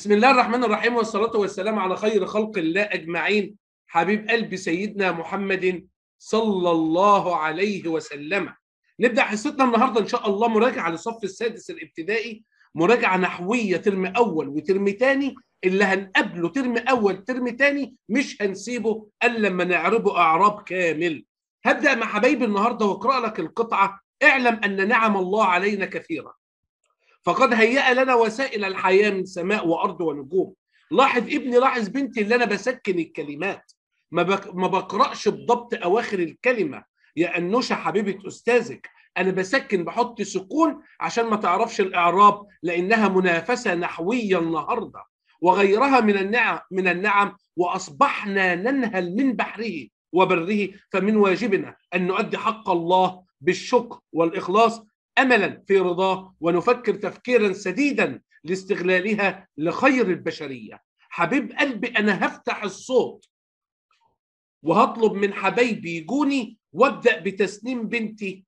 بسم الله الرحمن الرحيم، والصلاة والسلام على خير خلق الله أجمعين، حبيب قلب سيدنا محمد صلى الله عليه وسلم. نبدأ حصتنا النهاردة إن شاء الله مراجعة للصف السادس الابتدائي، مراجعة نحوية ترم أول وترم تاني. اللي هنقابله ترم أول ترم تاني مش هنسيبه إلا لما نعربه إعراب كامل. هبدأ مع حبايبي النهاردة وأقرأ لك القطعة. اعلم أن نعم الله علينا كثيرة، فقد هيأ لنا وسائل الحياة من سماء وأرض ونجوم. لاحظ ابني، لاحظ بنتي، اللي أنا بسكن الكلمات، ما بقرأش بضبط أواخر الكلمة. يا أنوشة حبيبة أستاذك، أنا بسكن، بحط سكون عشان ما تعرفش الإعراب، لأنها منافسة نحوية النهاردة وغيرها من النعم. وأصبحنا ننهل من بحره وبره، فمن واجبنا أن نؤدي حق الله بالشكر والإخلاص، أملا في رضاه، ونفكر تفكيرا سديدا لاستغلالها لخير البشرية. حبيب قلبي، أنا هفتح الصوت وهطلب من حبايبي يجوني، وابدأ بتسنيم بنتي.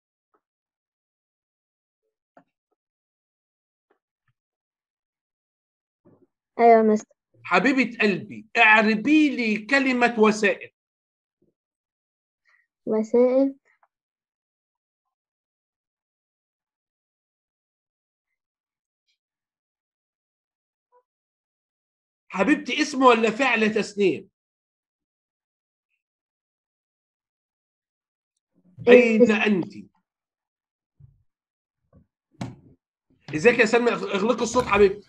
ايوه مستر. حبيبة قلبي، اعربي لي كلمة وسائل. وسائل. حبيبتي، اسم ولا فعل تسنيم؟ أين أنت؟ ازيك يا سلمى؟ اغلقي الصوت حبيبتي.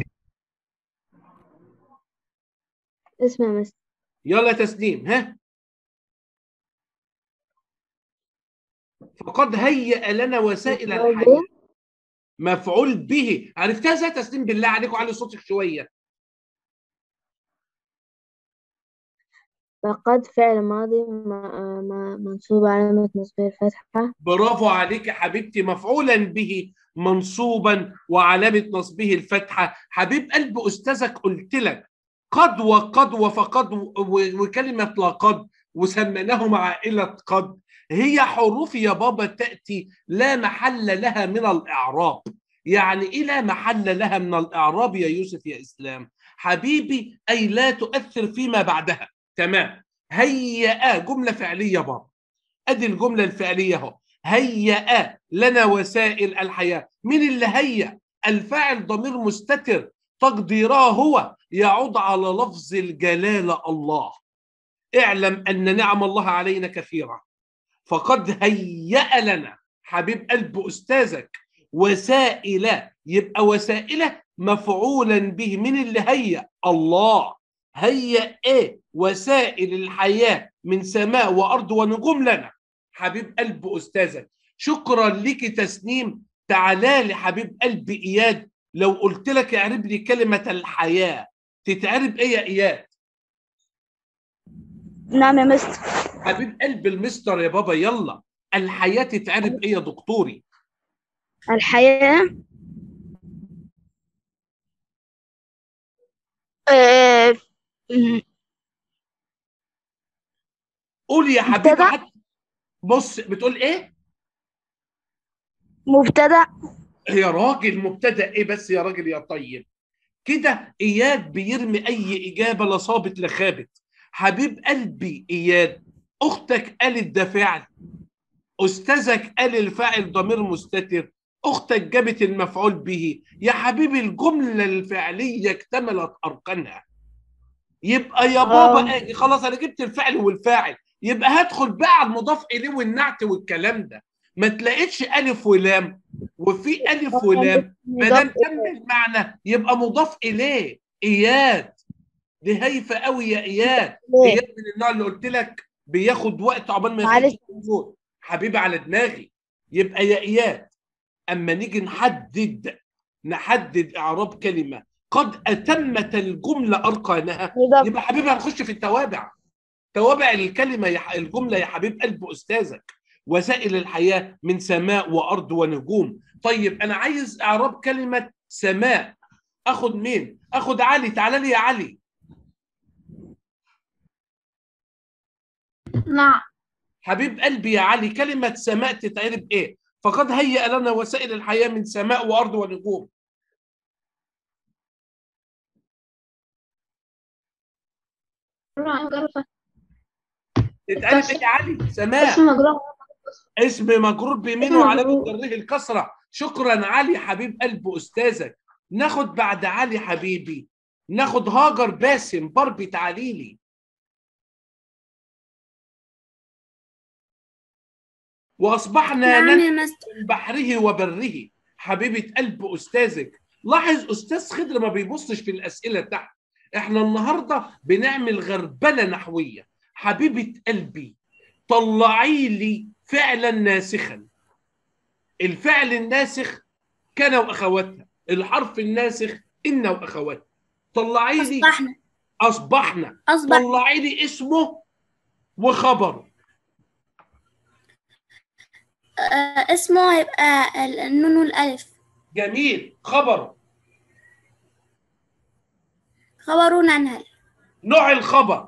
اسمع مستر. يلا تسنيم، ها. فقد هيأ لنا وسائل مفعول الحياة. به. مفعول به، عرفتها ازاي تسنيم؟ بالله عليكم علي صوتك شوية. فقد فعل ماضي منصوب علامة نصبه الفتحة. برافو عليك يا حبيبتي، مفعولا به منصوبا وعلامة نصبه الفتحة. حبيب قلب أستاذك قلت لك قد وقد وفقد وكلمة لا قد، وسميناهم عائلة قد. هي حروف يا بابا تأتي لا محل لها من الإعراب. يعني إيه لا محل لها من الإعراب يا يوسف يا إسلام؟ حبيبي، أي لا تؤثر فيما بعدها. تمام. هيئة جملة فعلية بابا، ادي الجمله الفعليه اهو. هيأ لنا وسائل الحياه. مين اللي هيأ؟ الفاعل ضمير مستتر تقديره هو يعود على لفظ الجلاله الله. اعلم ان نعم الله علينا كثيره، فقد هيأ لنا حبيب قلب استاذك وسائل. يبقى وسائل مفعولا به. من اللي هيأ؟ الله. هيأ ايه؟ وسائل الحياه من سماء وارض ونجوم لنا. حبيب قلب استاذك، شكرا لك تسنيم. تعالى لي حبيب قلب اياد، لو قلت لك اعرب لي كلمه الحياه تتعرب ايه يا اياد؟ نعم يا مستر. حبيب قلب المستر يا بابا، يلا. الحياة تتعرب ايه يا دكتوري؟ الحياة آه، قول يا حبيبي مبتدأ. حتى. بص، بتقول ايه؟ مبتدأ. يا راجل، مبتدأ ايه بس يا راجل يا طيب؟ كده اياد بيرمي اي اجابة، لا صابت لا خابت. حبيب قلبي اياد، اختك قالت ده فعل، استاذك قال الفاعل ضمير مستتر، اختك جابت المفعول به. يا حبيبي، الجملة الفعلية اكتملت اركانها. يبقى يا بابا اه خلاص انا جبت الفعل والفاعل، يبقى هدخل بقى على المضاف اليه والنعت والكلام ده. ما تلاقيتش الف ولام، وفي الف ولام ما مضاف دام تم المعنى يبقى مضاف اليه. اياد، دي هايفه قوي يا اياد. إليه. اياد من النوع اللي قلت لك بياخد وقت عقبال ما يخش معلش. في النور. حبيبي على دماغي. يبقى يا اياد، اما نيجي نحدد اعراب كلمه قد اتمت الجمله اركانها، مضاف. يبقى حبيبي هنخش في التوابع. توابع الكلمه الجمله يا حبيب قلب استاذك. وسائل الحياه من سماء وارض ونجوم. طيب انا عايز اعراب كلمه سماء. اخد مين؟ اخد علي. تعالى لي يا علي. نعم. حبيب قلبي يا علي، كلمه سماء تتعرب ايه؟ فقد هيأ لنا وسائل الحياه من سماء وارض ونجوم. مجرور تتقلب ايه يا علي؟ سماع. اسم مجرور. اسم مجرور بيمين اسم وعلامة مجرور. جره الكسرة. شكرا علي حبيب قلب أستاذك. ناخد بعد علي حبيبي، ناخد هاجر باسم باربي، تعالي لي. وأصبحنا نعم ننهل يا مستر. من بحره وبره. حبيبة قلب أستاذك. لاحظ أستاذ خضر ما بيبصش في الأسئلة تحت. احنا النهاردة بنعمل غربلة نحوية. حبيبة قلبي طلعي لي فعلا ناسخا. الفعل الناسخ كان واخواتها، الحرف الناسخ ان واخواتها. طلعي لي أصبحنا. اصبحنا. أصبح. طلعي لي اسمه وخبره. اسمه هيبقى النون والألف. جميل. خبره. خبره ننهل. نوع الخبر.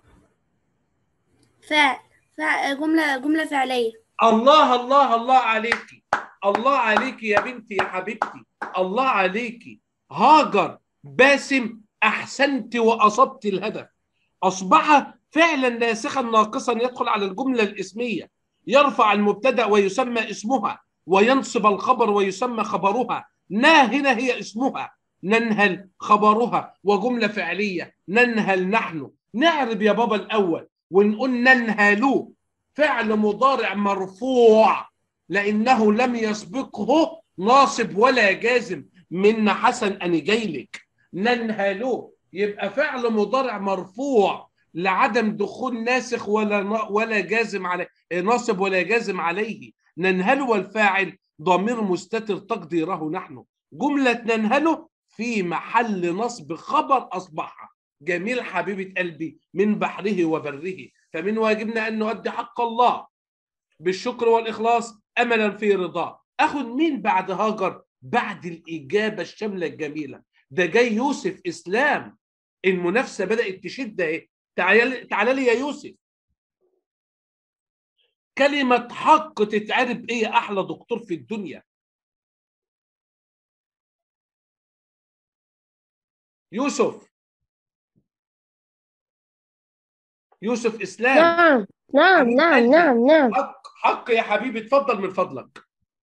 فعل. جملة فعلية. الله الله الله عليكي، الله عليكي يا بنتي يا حبيبتي، الله عليكي. هاجر باسم، احسنت واصبت الهدف. اصبح فعلا ناسخا ناقصا يدخل على الجمله الاسميه، يرفع المبتدا ويسمى اسمها، وينصب الخبر ويسمى خبرها. هنا هي اسمها، ننهل خبرها، وجمله فعليه ننهل نحن. نعرب يا بابا الاول ونقول ننهلوا فعل مضارع مرفوع لانه لم يسبقه ناصب ولا جازم. من حسن أنا جايلك. ننهلوا يبقى فعل مضارع مرفوع لعدم دخول ناسخ ولا جازم عليه، ناصب ولا جازم عليه. ننهل والفاعل ضمير مستتر تقديره نحن. جملة ننهله في محل نصب خبر أصبح. جميل حبيبة قلبي. من بحره وبره. فمن واجبنا أن نؤدي حق الله بالشكر والإخلاص أملا في رضاه. أخذ مين بعد هاجر؟ بعد الإجابة الشاملة الجميلة. ده جاي يوسف إسلام. المنافسة بدأت تشد اهي. تعال لي يا يوسف. كلمة حق تتعرف ايه يا أحلى دكتور في الدنيا؟ يوسف. يوسف إسلام. نعم نعم حبيب نعم قلبي. نعم نعم. حق يا حبيبي، اتفضل من فضلك.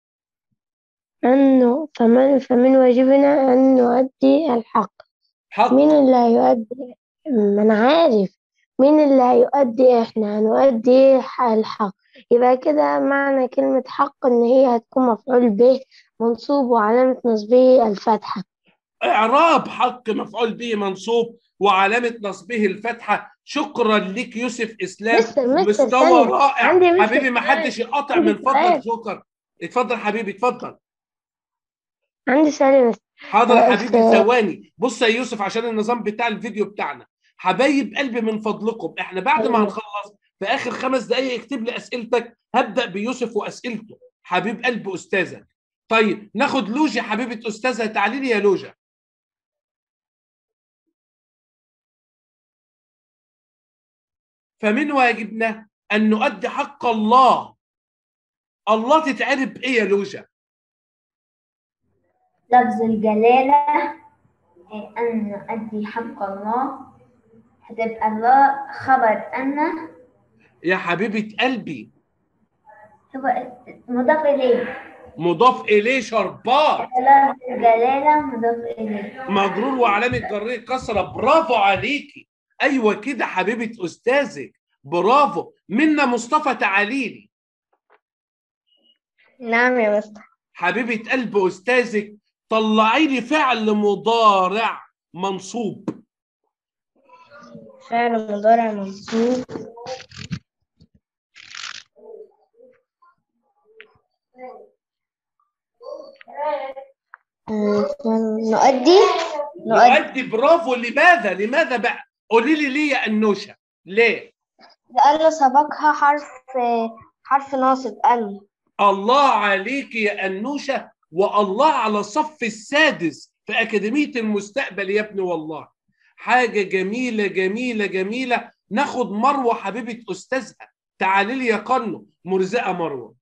أنه فمن واجبنا أن نؤدي الحق. حق. مين اللي هيؤدي؟ ما أنا عارف مين اللي هيؤدي. إحنا هنؤدي الحق. يبقى كده معنى كلمة حق إن هي هتكون مفعول به منصوب وعلامة نصبه الفتحة. إعراب حق مفعول به منصوب وعلامة نصبه الفتحة. شكرا لك يوسف إسلام. مستر مستوى ثانية. رائع عندي مستر حبيبي، ما حدش يقاطع عندي من فضلك. سؤال. شكرا. اتفضل حبيبي اتفضل. عندي سؤال يا مستر. حاضر حبيبي ثواني. بص يا يوسف عشان النظام بتاع الفيديو بتاعنا. حبايب قلبي من فضلكم احنا بعد ما هنخلص في اخر 5 دقائق اكتب لي اسئلتك. هبدا بيوسف واسئلته. حبيب قلب استاذك. طيب ناخد لوجي حبيبه استاذها. تعالي لي يا لوجا. فمن واجبنا ان نؤدي حق الله. الله تتعرب ايه يا لوجا؟ لفظ الجلالة. أن نؤدي حق الله هتبقى الله خبر أن. يا حبيبة قلبي. هو مضاف إليه. مضاف إليه شربات. لفظ الجلالة مضاف إليه. مجرور وعلامة جره كسرة. برافو عليكي. أيوة كده حبيبة أستاذك. برافو. منا مصطفى تعاليلي. نعم يا مستر. حبيبة قلب أستاذك. طلعي لي فعل مضارع منصوب. فعل مضارع منصوب. نؤدي. برافو. لماذا بقى؟ قولي لي ليه يا أنوشة؟ ليه؟ لأن سبقها حرف ناصب أن. الله عليك يا أنوشة. والله على الصف السادس في أكاديمية المستقبل يا ابني. والله حاجة جميلة جميلة جميلة. ناخد مروة حبيبة أستاذها. تعالي لي يا قنو. مرزقة مروة.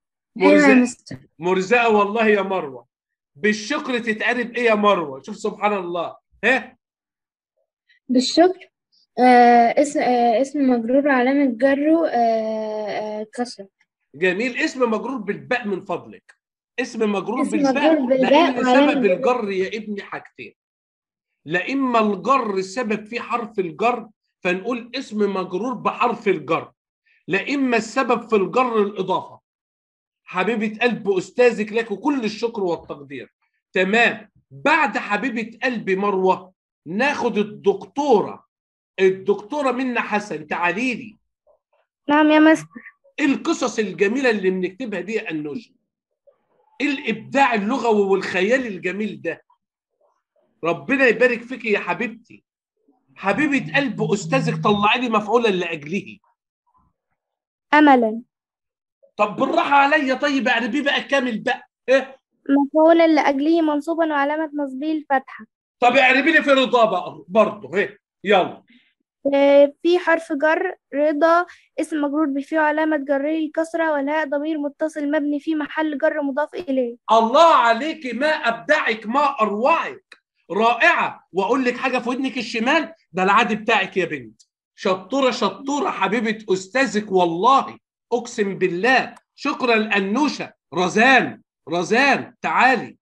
مرزقة والله يا مروة. بالشكر تتعرب إيه يا مروة؟ شوف سبحان الله. ها؟ بالشكر اسم مجرور علامة جره كسرة. جميل. اسم مجرور بالباء من فضلك. اسم مجرور اسم بالباء مجرور بالباء لان وعلامة سبب الجر يا ابني حاجتين. لا اما الجر السبب فيه حرف الجر فنقول اسم مجرور بحرف الجر، لا اما السبب في الجر الاضافه. حبيبه قلب استاذك لك كل الشكر والتقدير. تمام. بعد حبيبه قلبي مروه ناخد الدكتوره منى حسن. تعالي لي. نعم يا مستر. ايه القصص الجميله اللي بنكتبها دي يا انوشه؟ ايه الابداع اللغوي والخيال الجميل ده؟ ربنا يبارك فيك يا حبيبتي. حبيبه قلب استاذك طلعي لي مفعولا لاجله. أملا. طب بالراحه عليا. طيب اعربيه بقى كامل بقى. ايه؟ مفعولا لأجله منصوبا وعلامة نصبه الفتحة. طب اعربي لي في رضا بقى برضه. ايه؟ يلا. في حرف جر رضا، اسم مجرور بفيه علامة جره كسرة، والهاء ضمير متصل مبني في محل جر مضاف إليه. الله عليك، ما ابدعك، ما اروعك. رائعه. واقول لك حاجه في ودنك الشمال، ده العادي بتاعك يا بنت. شطوره شطوره حبيبه استاذك والله. اقسم بالله. شكرا الانوشه. رزان تعالي.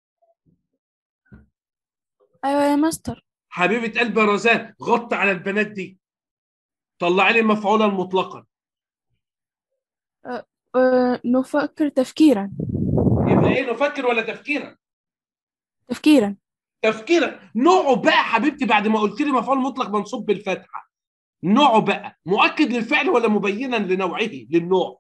أيوة يا مستر. حبيبه قلب رزان غطي على البنات دي. طلعي لي مفعولا مطلقا. نفكر تفكيرا. يبقى ايه؟ نفكر ولا تفكيرا؟ تفكيرا. تفكيرا. نوعه بقى حبيبتي بعد ما قلت لي مفعول مطلق منصوب بالفتحه، نوعه بقى مؤكد للفعل ولا مبينا لنوعه للنوع؟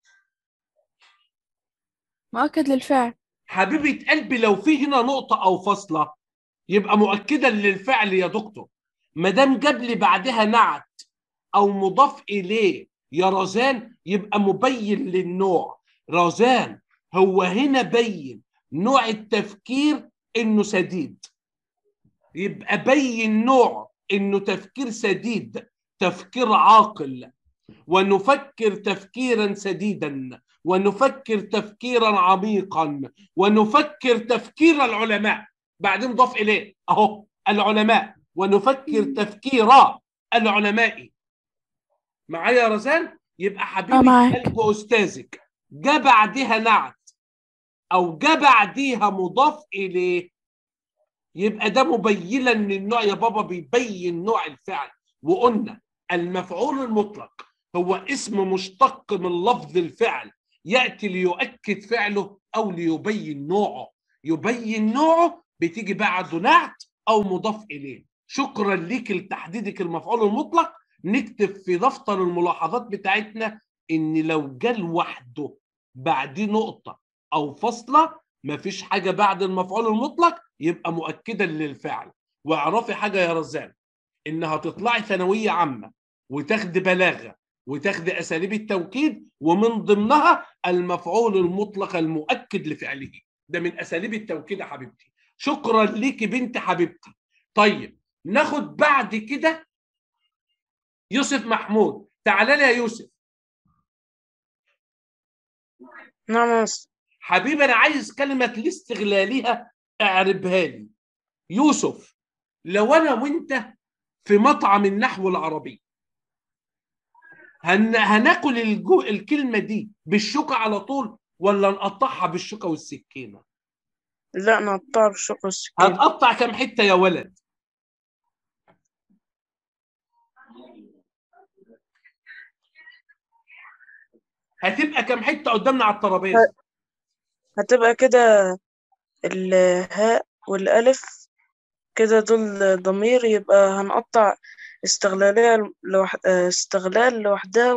مؤكد للفعل. حبيبه قلبي لو في هنا نقطه او فاصله يبقى مؤكدا للفعل يا دكتور. ما دام جاب لي بعدها نعت او مضاف اليه يا رزان يبقى مبين للنوع. رزان هو هنا بين نوع التفكير انه سديد، يبقى بين نوع انه تفكير سديد، تفكير عاقل. ونفكر تفكيرا سديدا، ونفكر تفكيرا عميقا، ونفكر تفكير العلماء. بعدين ضاف اليه اهو العلماء، ونفكر تفكير العلماء. معايا يا رزان؟ يبقى حبيبي معاك. قلب استاذك جاء بعدها نعت او جاء بعديها مضاف اليه يبقى ده مبينا للنوع يا بابا، بيبين نوع الفعل. وقلنا المفعول المطلق هو اسم مشتق من لفظ الفعل يأتي ليؤكد فعله أو ليبين نوعه. يبين نوعه بتيجي بعده نعت أو مضاف إليه. شكرا ليك لتحديدك المفعول المطلق. نكتب في دفتر الملاحظات بتاعتنا إن لو جه لوحده بعديه نقطة أو فاصلة مفيش حاجة بعد المفعول المطلق يبقى مؤكدا للفعل. واعرفي حاجة يا رزان، إنها تطلعي ثانوية عامة وتاخدي بلاغة وتاخدي أساليب التوكيد ومن ضمنها المفعول المطلق المؤكد لفعله. ده من أساليب التوكيد يا حبيبتي. شكرا ليكي بنت حبيبتي. طيب ناخد بعد كده يوسف محمود. تعالى لي يا يوسف. نعم يا مستر. حبيبي أنا عايز كلمة لاستغلالها اعربها لي. يوسف، لو أنا وأنت في مطعم النحو العربي هناكل الكلمة دي بالشوكة على طول ولا نقطعها بالشوكة والسكينة؟ لا، نقطعها بالشوكة والسكينة. هتقطع كم حتة يا ولد؟ هتبقى كم حتة قدامنا على الترابيزة؟ هتبقى كده الهاء والألف كده دول ضمير، يبقى هنقطع استغلال لوحدها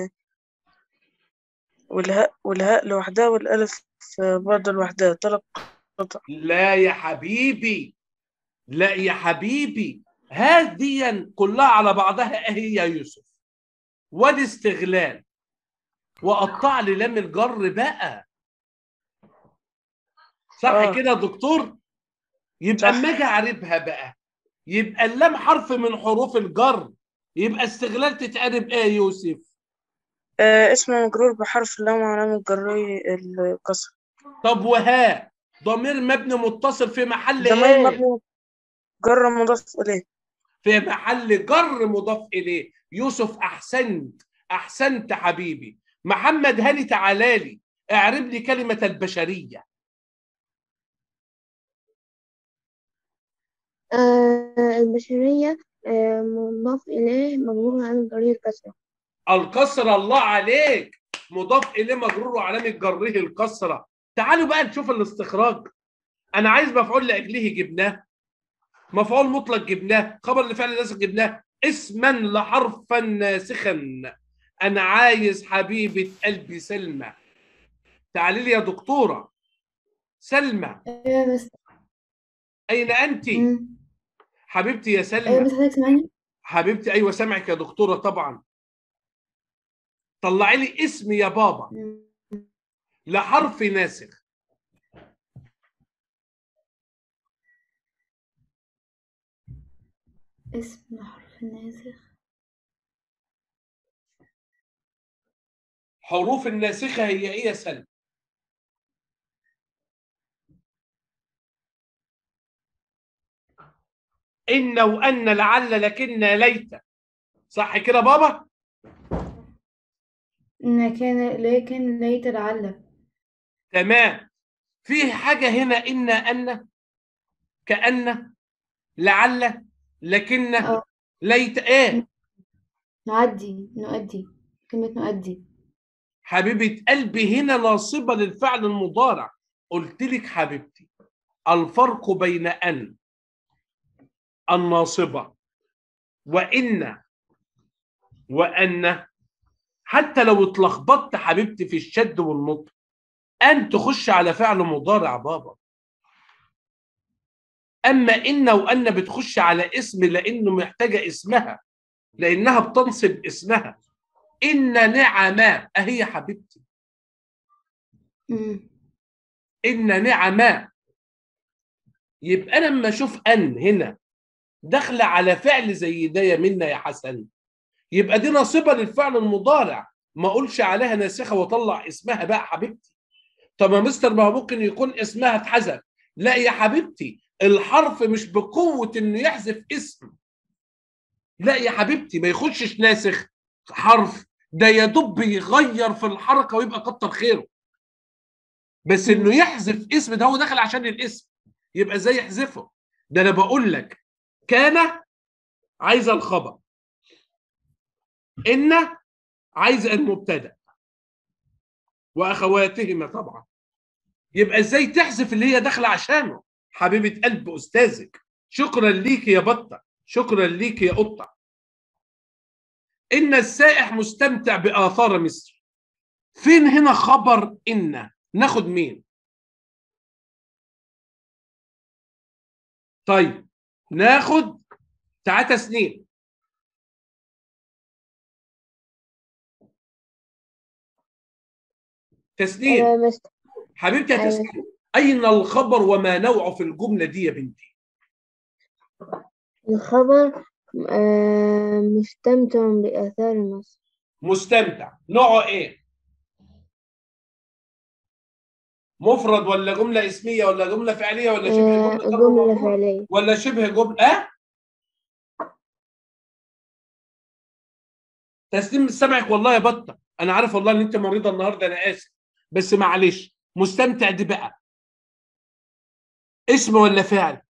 والهاء لوحدها والألف برضه لوحدها، 3 قطع. لا يا حبيبي، لا يا حبيبي، هذه كلها على بعضها اهي يا يوسف. وادي استغلال وقطع لي لام الجر بقى. صح كده يا دكتور؟ يبقى اما اجي اعربها بقى يبقى اللام حرف من حروف الجر، يبقى استغلال تتعرب ايه يا يوسف؟ اسم مجرور بحرف اللام وعلامة جره الكسر. طب وها ضمير مبني متصل في محل ضمير ايه؟ مبني جر مضاف إليه. في محل جر مضاف اليه. يوسف احسنت، احسنت حبيبي. محمد هاني تعالى لي اعرب لي كلمه البشريه. البشرية مضاف إليه مجرور عن ضرير الكسرة. الكسره، الله عليك، مضاف اليه مجرور وعلامه جره الكسره. تعالوا بقى نشوف الاستخراج. انا عايز مفعول لاجله جبناه، مفعول مطلق جبناه، خبر لفعل ناسخ جبناه، اسما لحرفا ناسخا. انا عايز حبيبه قلبي سلمى، تعالي لي يا دكتوره سلمى. ايوه بس. اين انت حبيبتي يا ايوه سلمى؟ بس حضرتك سامعني؟ حبيبتي ايوه سامعك يا دكتوره طبعا. طلعي لي اسم يا بابا لحرف ناسخ. اسم حرف ناسخ. حروف الناسخه هي ايه يا سلمى؟ ان وان لعل لكن ليت، صح كده بابا؟ لكن ليت لعل. تمام. في حاجه هنا ان كأن لعل لكن اه ليت ايه؟ نؤدي كلمة نؤدي. حبيبة قلبي هنا ناصبة للفعل المضارع. قلت لك حبيبتي الفرق بين أن الناصبة وأن حتى لو اتلخبطت حبيبتي في الشد والنطق، أن تخش على فعل مضارع بابا. أما إن وأن بتخش على اسم لأنه محتاجة اسمها، لأنها بتنصب اسمها. إن نعما أهي يا حبيبتي، إن نعما. يبقى أنا لما أشوف أن هنا داخلة على فعل زي ده يا منا يا حسن، يبقى دي ناصبة للفعل المضارع، ما أقولش عليها ناسخة وأطلع اسمها بقى حبيبتي. طب يا مستر ما هو ممكن يكون اسمها اتحذف. لا يا حبيبتي، الحرف مش بقوة إنه يحذف اسم. لا يا حبيبتي، ما يخشش ناسخ حرف، ده يا دوب بيغير في الحركة ويبقى كتر خيره. بس إنه يحذف اسم ده هو داخل عشان الاسم، يبقى ازاي يحذفه؟ ده انا بقول لك كان عايزه الخبر، ان عايزه المبتدا واخواتهما طبعا. يبقى ازاي تحذف اللي هي داخله عشانه؟ حبيبه قلب استاذك، شكرا ليك يا بطه، شكرا ليك يا قطه. ان السائح مستمتع باثار مصر. فين هنا خبر ان؟ ناخد مين؟ طيب ناخد تعالى تسنيم. تسنيم مستر. حبيبتي يا أيوة. تسنيم، اين الخبر وما نوعه في الجمله دي يا بنتي؟ الخبر مستمتع بآثار مصر. مستمتع نوعه ايه؟ مفرد ولا جمله اسميه ولا جمله فعليه ولا شبه جمله جر جملة ومجرور فعلية. ولا شبه جمله؟ تسليم سامعك والله يا بطه، انا عارف والله ان انت مريضه النهارده، انا اسف بس معلش. مستمتع دي بقى اسم ولا فعل؟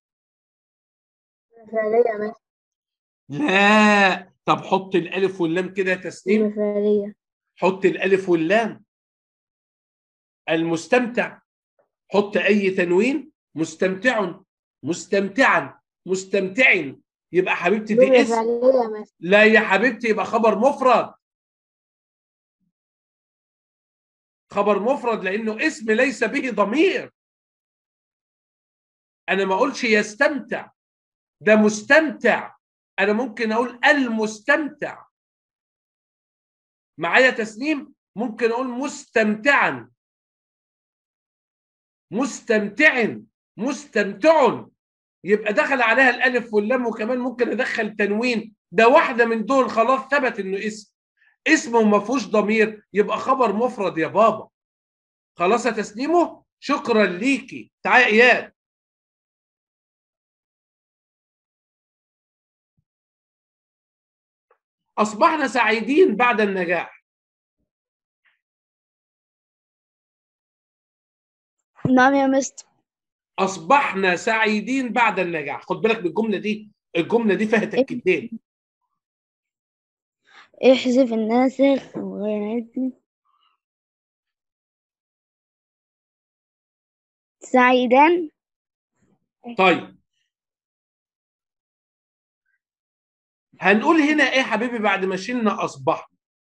فعلية مثلا. لا، طب حط الالف واللام كده يا تسليم، فعلية. حط الالف واللام. المستمتع حط اي تنوين. مستمتع، مستمتعا، مستمتع، يبقى حبيبتي دي جملة اسم. فعلية مثلا. لا يا حبيبتي، يبقى خبر مفرد، خبر مفرد لانه اسم ليس به ضمير. انا ما اقولش يستمتع، ده مستمتع. انا ممكن اقول المستمتع. معايا تسنيم؟ ممكن اقول مستمتعا، مستمتع، مستمتع، يبقى دخل عليها الالف واللام، وكمان ممكن ادخل تنوين. ده واحده من دول خلاص ثبت انه اسم، اسمه ما فيهوش ضمير، يبقى خبر مفرد يا بابا. خلاص يا تسنيمه، شكرا ليكي. تعالي يا اياد. أصبحنا سعيدين بعد النجاح. نعم يا مستر. أصبحنا سعيدين بعد النجاح. خد بالك من الجملة دي، الجملة دي فيها تأكيدين. احذف الناسخ وغير سعيدان. طيب هنقول هنا ايه حبيبي بعد ما شلنا اصبح؟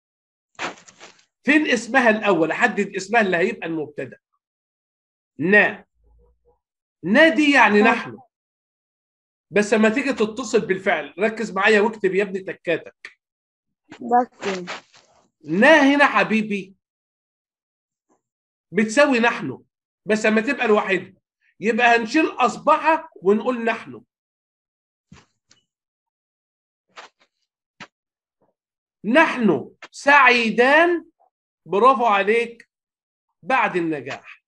فين اسمها الاول؟ احدد اسمها اللي هيبقى المبتدا. نا دي يعني نحن، بس لما تيجي تتصل بالفعل ركز معايا واكتب يا ابني تكاتك. بكتب. نا هنا حبيبي بتساوي نحن، بس لما تبقى لوحدها يبقى هنشيل اصبح ونقول نحن. نحن سعيدان، برافو عليك، بعد النجاح.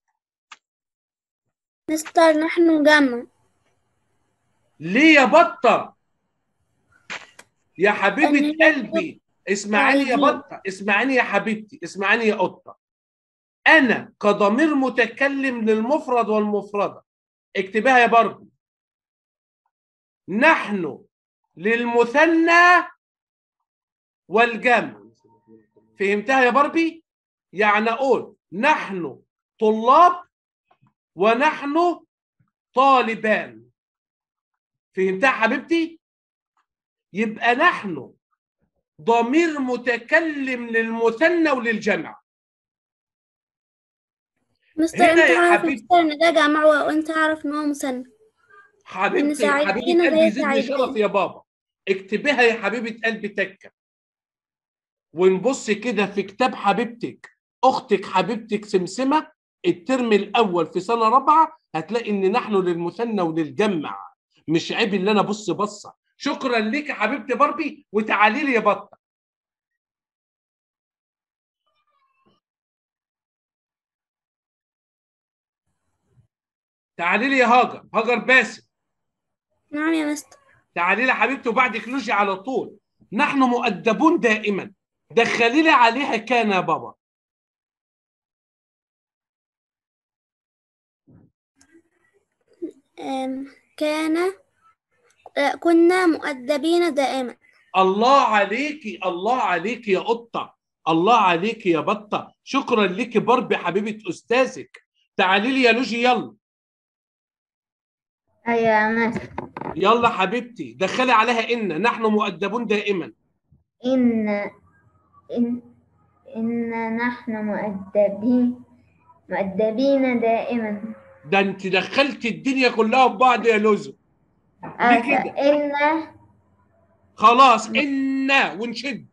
مستر نحن جمع. ليه يا بطة؟ يا حبيبة قلبي اسمعيني يا بطة، اسمعيني يا حبيبتي، اسمعيني يا قطة. أنا كضمير متكلم للمفرد والمفردة اكتبها يا باربي. نحن للمثنى والجمع. فهمتها يا باربي؟ يعني أقول نحن طلاب ونحن طالبان. فهمتها حبيبتي؟ يبقى نحن ضمير متكلم للمثنى وللجمع. مستر هنا انت يا عارف حبيبي، مستر ان ده جمع وانت عارف ان هو مثنى. حبيبتي سعيدين حبيبة قلبي زي يزيدني سعيدين. شرف يا بابا. اكتبها يا حبيبة قلبي تكة. ونبص كده في كتاب حبيبتك اختك حبيبتك سمسمة الترم الاول في سنة رابعة، هتلاقي ان نحن للمثنى وللجمع. مش عيب اللي انا ابص بصة. شكرا ليك يا حبيبتي باربي، وتعالي لي يا بطة. تعالي لي يا هاجر، هاجر باسم. نعم يا مستر. تعالي لي يا حبيبتي وبعدك لوجي على طول. نحن مؤدبون دائما، دخلي لي عليها كان يا بابا. كان كنا مؤدبين دائما. الله عليكي، الله عليكي يا قطة، الله عليكي يا بطة. شكرا ليكي باربي حبيبة أستاذك. تعالي لي يا لوجي يلا. أيوة يا مستر. يلا حبيبتي دخلي عليها إن نحن مؤدبون دائما. إن إن نحن مؤدبين دائما. ده أنت دخلتي الدنيا كلها ببعض يا لوزو. ليه كده؟ إن خلاص إن ونشد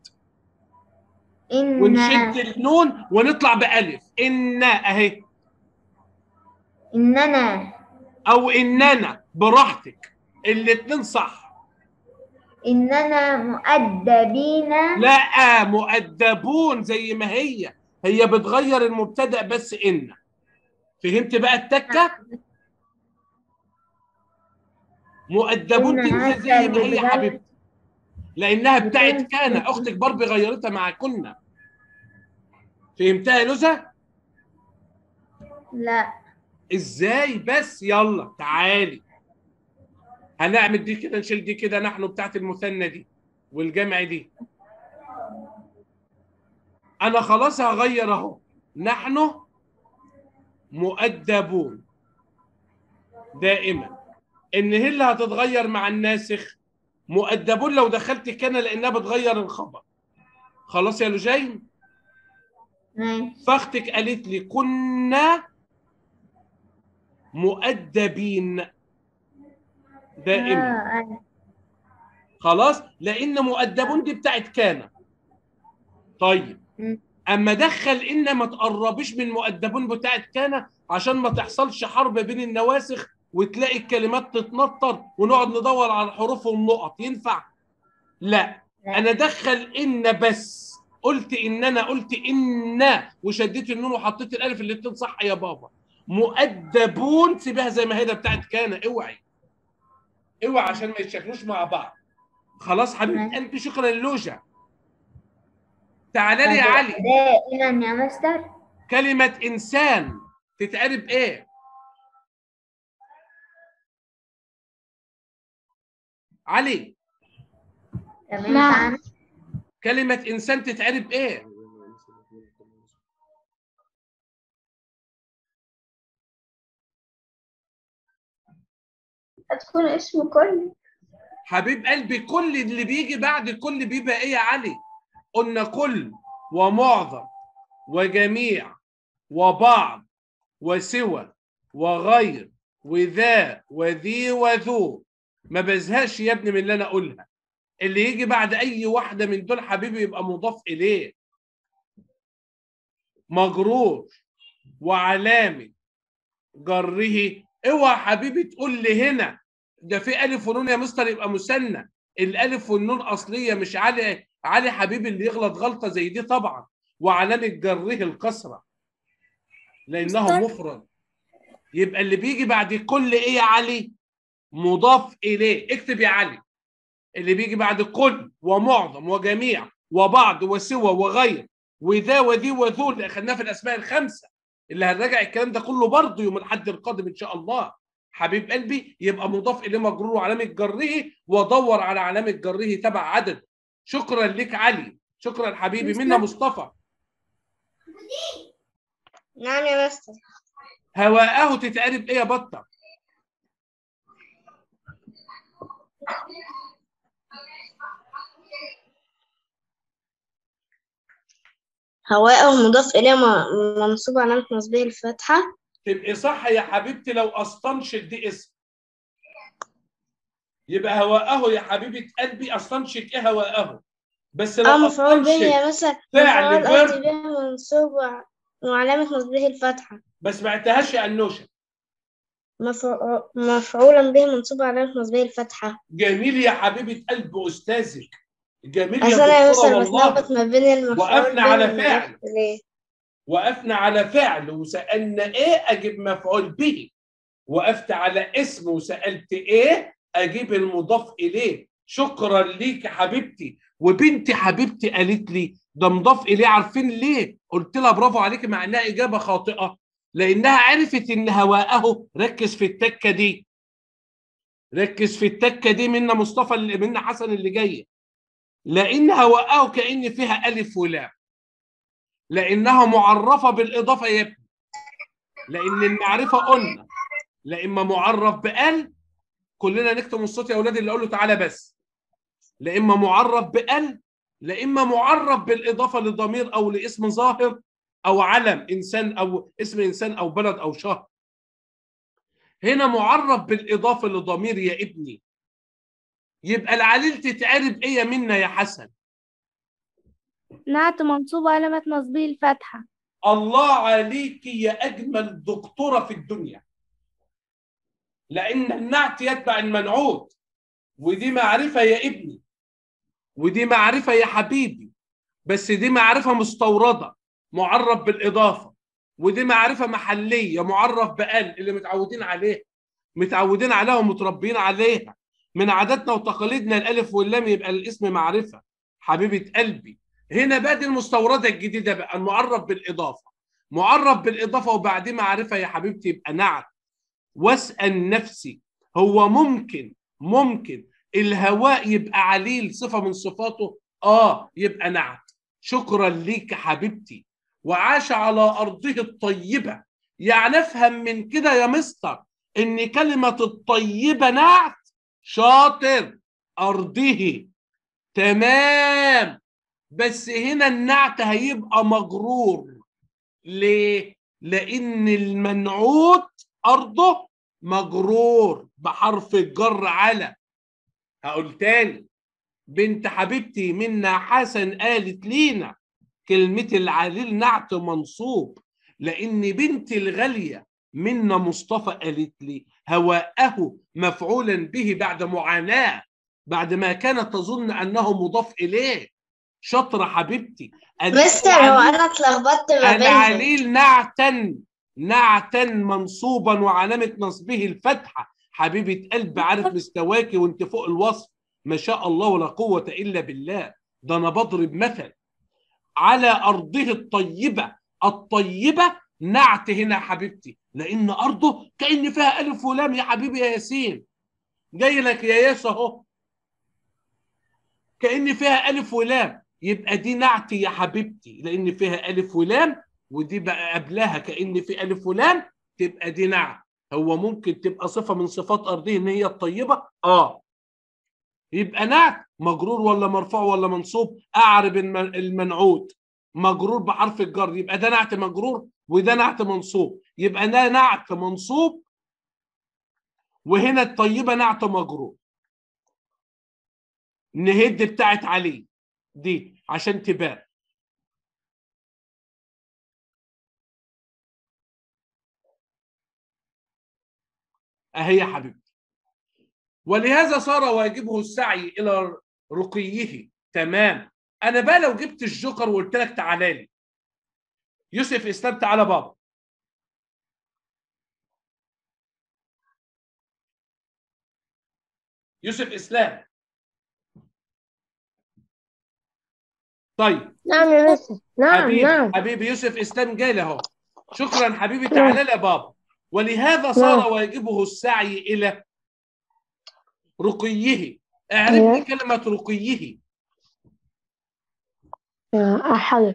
النون ونطلع بألف. إن أهي، إننا أو إننا براحتك، الاتنين صح. إننا مؤدبين. لا، مؤدبون زي ما هي بتغير المبتدأ بس إن. فهمت بقى التكة؟ مؤدبون تنزل زي ما هي حبيبتي، لأنها بتاعت كان. أختك باربي غيرتها مع كنا. فهمتها يا لوزة؟ لا. إزاي بس؟ يلا تعالي هنعمل دي كده، نشيل دي كده. نحن بتاعت المثنى دي والجمع دي. أنا خلاص هغير أهو. نحن مؤدبون دائما. ان هي اللي هتتغير مع الناسخ. مؤدبون لو دخلت كان لانها بتغير الخبر. خلاص يا لجين؟ فاختك قالت لي كنا مؤدبين دائما. خلاص، لان مؤدبون دي بتاعت كان. طيب اما دخل ان ما تقربيش من مؤدبون بتاعت كان عشان ما تحصلش حرب بين النواسخ وتلاقي الكلمات تتنطر ونقعد ندور على الحروف والنقط. ينفع؟ لا. انا دخل ان بس. قلت ان وشديت النون وحطيت الالف. الاتنين صح يا بابا. مؤدبون سيبها زي ما هي، ده بتاعت كان. اوعي عشان ما يتشكلوش مع بعض. خلاص حبيبة ماشي. قلبي، شكرا للوجة. تعالى لي يا هتبقى علي. دائما يا مستر. كلمة إنسان تتعرب إيه؟ علي. تمام. نعم. كلمة إنسان تتعرب إيه؟ هتكون اسم كل. حبيب قلبي كل اللي بيجي بعد كل بيبقى إيه يا علي؟ قلنا كل ومعظم وجميع وبعض وسوى وغير وذا وذي وذو. ما بزهقش يا ابني من اللي أنا أقولها. اللي يجي بعد أي واحدة من دول حبيبي يبقى مضاف إليه، مجرور وعلامة جره. اوعى حبيبي تقول لي هنا ده في ألف ونون يا مستر يبقى مثنى. الألف والنون أصلية مش علي. علي حبيبي اللي يغلط غلطة زي دي طبعا وعلامة جره الكسرة لأنه مفرد. يبقى اللي بيجي بعد كل إيه يا علي؟ مضاف إليه. اكتب يا علي اللي بيجي بعد كل ومعظم وجميع وبعض وسوى وغير وذا وذي وذو اللي اخذناه في الاسماء الخمسه اللي هنراجع الكلام ده كله برضه يوم الاحد القادم ان شاء الله. حبيب قلبي يبقى مضاف اليه مجرور وعلامه جره ودور على علامه جره تبع عدد. شكرا لك علي. شكرا حبيبي. منا مصطفى. نعم يا مستر. هواءه تتعرب ايه يا بطه؟ هواءه مضاف إليه منصوب علامة نصبه الفتحة. تبقي صح يا حبيبتي لو استنشق دي اسم يبقى هواءه يا حبيبه قلبي. استنشق ايه هواءه؟ بس لو مفعول به استنشق يا مستر. فعل مفعول قصدي فيرب به منصوب وعلامة نصبه الفتحة. بس ما عدتهاش يا انوشه. مفعولا به منصوب علامة نصبه الفتحة. جميل يا حبيبه قلب استاذك. جميل يا أصل أنا يا دكتوره مستر والله. بتلخبط ما بين المفعول وقفنا به على والمضاف فعل. إليه. وقفنا على فعل وسالنا ايه اجيب مفعول به. وقفت على اسم وسالت ايه اجيب المضاف اليه. شكرا ليك يا حبيبتي. وبنتي حبيبتي قالت لي ده مضاف اليه. عارفين ليه؟ قلت لها برافو عليكي مع انها اجابه خاطئه لانها عرفت ان هواءه. ركز في التكه دي. ركز في التكه دي منا مصطفى اللي منا حسن اللي جايه. لان هواءه كأن فيها الف ولام لانها معرفه بالاضافه يا ابني. لان المعرفه قلنا لا اما معرف بال. كلنا نكتم الصوت يا اولاد اللي اقول له تعالى بس. لا اما معرف بال لا اما معرف بالاضافه لضمير او لاسم ظاهر او علم انسان او اسم انسان او بلد او شهر. هنا معرف بالاضافه لضمير يا ابني. يبقى العليل تتعرب ايه منا يا حسن؟ نعت منصوب علامة نصبه الفتحة. الله عليك يا اجمل دكتوره في الدنيا. لان النعت يتبع المنعوت ودي معرفه يا ابني. ودي معرفه يا حبيبي. بس دي معرفه مستورده معرف بالاضافه. ودي معرفه محليه معرف بال اللي متعودين عليها. متعودين عليها ومتربيين عليها. من عاداتنا وتقاليدنا الالف واللام يبقى الاسم معرفه. حبيبه قلبي. هنا بقى دي المستورده الجديده بقى المعرف بالاضافه. معرف بالاضافه وبعدين معرفه يا حبيبتي يبقى نعت. واسال نفسي هو ممكن الهواء يبقى عليل صفه من صفاته؟ يبقى نعت. شكرا ليك حبيبتي. وعاش على ارضه الطيبه. يعني افهم من كده يا مستر ان كلمه الطيبه نعت. شاطر. ارضه. تمام. بس هنا النعت هيبقى مجرور. ليه؟ لان المنعوت ارضه مجرور بحرف الجر على. هقول تاني. بنت حبيبتي منا حسن قالت لينا كلمة العليل نعت منصوب. لأن بنتي الغالية منا مصطفى قالت لي هواءه مفعولا به بعد معاناة. بعد ما كانت تظن أنه مضاف إليه. شاطرة حبيبتي. مستر هو أنا اتلخبطت ما بينهم. العليل نعتا منصوبا وعلامة نصبه الفتحة. حبيبة قلب عارف مستواكي وانت فوق الوصف. ما شاء الله ولا قوة إلا بالله. ده أنا بضرب مثل. على أرضه الطيبة. الطيبة نعت هنا يا حبيبتي، لأن أرضه كأن فيها ألف ولام يا حبيبي يا ياسين. جاي لك يا ياس أهو، كأن فيها ألف ولام، يبقى دي نعت يا حبيبتي لأن فيها ألف ولام، ودي بقى قبلها كأن في ألف ولام، تبقى دي نعت. هو ممكن تبقى صفة من صفات أرضه إن هي الطيبة؟ يبقى نعت مجرور ولا مرفوع ولا منصوب؟ أعرب المنعوت مجرور بحرف الجر، يبقى ده نعت مجرور وده نعت منصوب، يبقى ده نعت منصوب وهنا الطيبة نعت مجرور. نهد بتاعت عليه دي عشان تبان. اهي يا حبيبتي. ولهذا صار واجبه السعي الى رقيه. تمام. انا بقى لو جبت الجوكر وقلت لك تعالى لي يوسف اسلام، تعالى بابا. يوسف اسلام. طيب نعم يا مستر. نعم نعم. حبيبي يوسف اسلام جاي لي اهو. شكرا حبيبي، تعالى لي يا بابا. ولهذا صار واجبه السعي الى رقيه. اعرف لي كلمة رقيه. حاضر.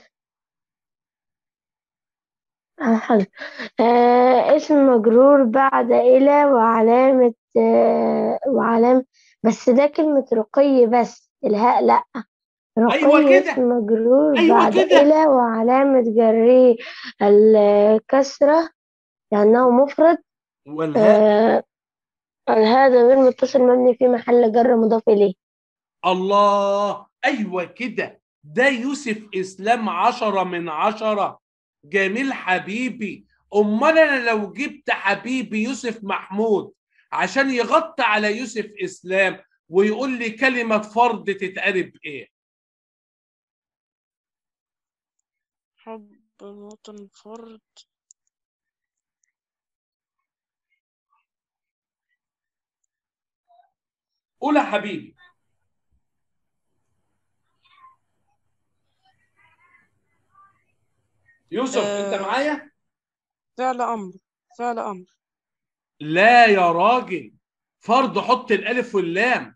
حاضر. اسم مجرور بعد إلى وعلامة بس ده كلمة رقي، بس الهاء لأ. رقي أيوة كده. اسم مجرور أيوة بعد كده. إلى وعلامة جره الكسرة لأنه مفرد. والهاء الهاء ضمير متصل مبني في محل جر مضاف إليه. الله، أيوة كده. ده يوسف إسلام 10 من 10. جميل حبيبي. أمال أنا لو جبت حبيبي يوسف محمود عشان يغطي على يوسف إسلام ويقول لي كلمة فرد تتقرب إيه؟ حب الوطن فرد. قول يا حبيبي. يوسف أنت معايا؟ فعل أمر. فعل أمر. لا يا راجل، فرد حط الألف واللام.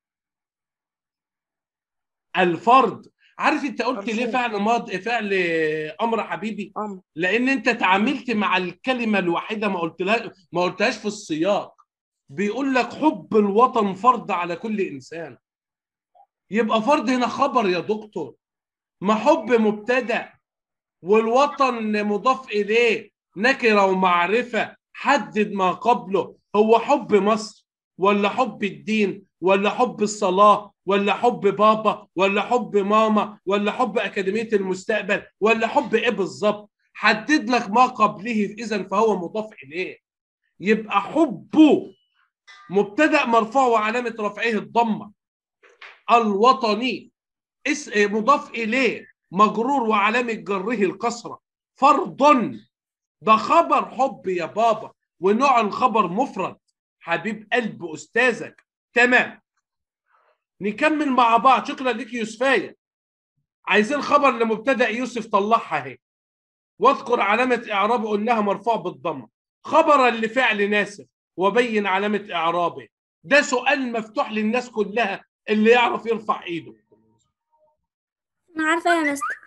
الفرد. عارف انت قلت ليه فعل ماضي فعل امر حبيبي؟ لان انت تعاملت مع الكلمه الواحده، ما قلتهاش في السياق. بيقول لك حب الوطن فرض على كل انسان. يبقى فرض هنا خبر يا دكتور، ما حب مبتدا والوطن مضاف اليه نكره ومعرفه. حدد ما قبله. هو حب مصر ولا حب الدين ولا حب الصلاة ولا حب بابا ولا حب ماما ولا حب أكاديمية المستقبل ولا حب إيه بالظبط؟ حدد لك ما قبله، إذا فهو مضاف إليه. يبقى حبه مبتدأ مرفوع وعلامة رفعه الضمة. الوطني مضاف إليه مجرور وعلامة جره الكسرة. فرض ده خبر حب يا بابا، ونوع الخبر مفرد. حبيب قلب أستاذك. تمام. نكمل مع بعض. شكرا لك يوسفاية. عايزين خبر لمبتدأ يوسف، طلعها اهي واذكر علامة إعرابه قلناها مرفوع بالضمة. خبرا لفعل ناسخ وبين علامة إعرابه. ده سؤال مفتوح للناس كلها، اللي يعرف يرفع ايده. أنا عارفة يا مستر.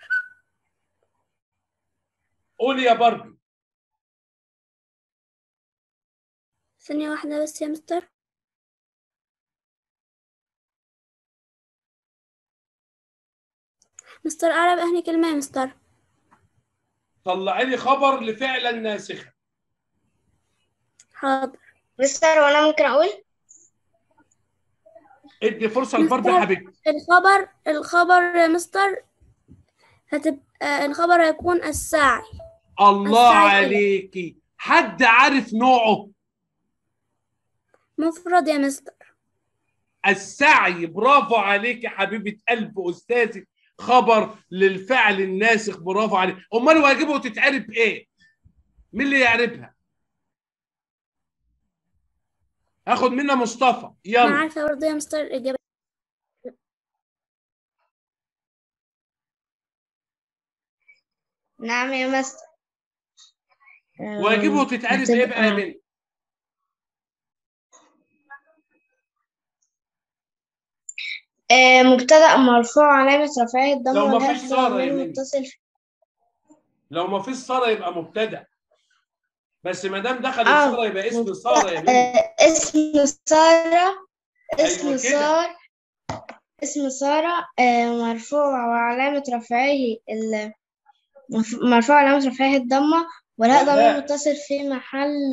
قول يا باربي. ثانية واحدة بس يا مستر. مستر أعرب أهني كلمة يا مستر. طلعي لي خبر لفعلا ناسخا. حاضر مستر، وانا ممكن اقول؟ ادي فرصة لباربي حبيبتي. الخبر يا مستر هتبقى الخبر هيكون الساعي. الله الساعي عليكي. حد عارف نوعه؟ مفرد يا مستر. السعي. برافو عليك يا حبيبة قلب أستاذي. خبر للفعل الناسخ. برافو عليك. أمال واجبه تتعرب إيه؟ مين اللي يعربها؟ هاخد منها مصطفى، أنا يلا. عارفة برضه يا مستر الإجابة. نعم يا مستر. واجبه تتعرف ايه بقى يا هتبقى بنت؟ مبتدأ مرفوع علامة رفعه الضمة لو ما والهاء فيش ساره يا ضمير بنت، متصل. لو ما فيش ساره يبقى مبتدأ، بس ما دام دخلت ساره يبقى اسم ساره يا بنت. اسم سارة. ايوه كده. اسم سارة مرفوع وعلامة رفعه مرفوع علامة رفعه الضمة والهاء ضمير والهاء متصل في محل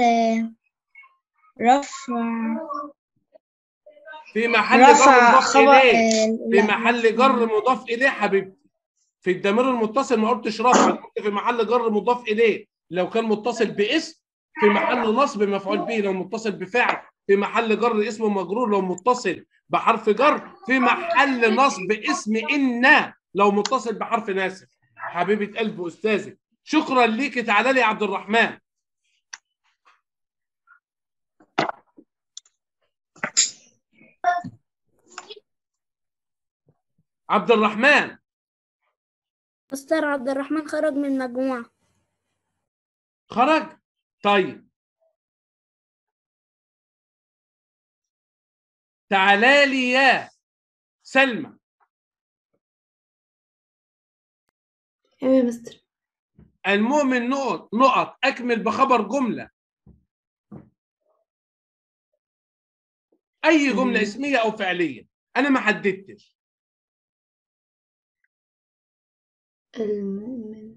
رفع في محل جر مضاف خبر اليه، في لا محل جر مضاف اليه حبيبتي. في الضمير المتصل ما قلتش رفع، أنا قلت في محل جر مضاف اليه. لو كان متصل باسم في محل نصب مفعول به، لو متصل بفعل في محل جر اسم مجرور، لو متصل بحرف جر في محل نصب اسم إن، لو متصل بحرف ناسخ. حبيبة قلب أستاذي، شكرا ليك. تعالى لي يا عبد الرحمن. عبد الرحمن. مستر عبد الرحمن خرج من المجموعة. خرج؟ طيب تعالى لي يا سلمى. أيوة يا مستر. المؤمن نقط أكمل بخبر جملة، أي جملة اسمية أو فعلية، أنا ما حددتش. المؤمن